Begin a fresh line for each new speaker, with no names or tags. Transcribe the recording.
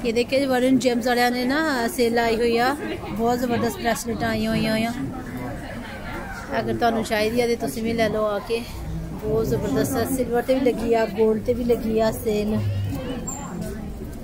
ये देखिए वरुण जेम्स वाले ने ना सेल लाई हुई है, बहुत ज़बरदस्त ब्रेसलेट आई हुई हैं। अगर तुहानू चाहिए तो तुसीं भी ले लो आके, बहुत ज़बरदस्त है। सिल्वर ते भी लगी है, गोल्ड ते भी लगी है सेल।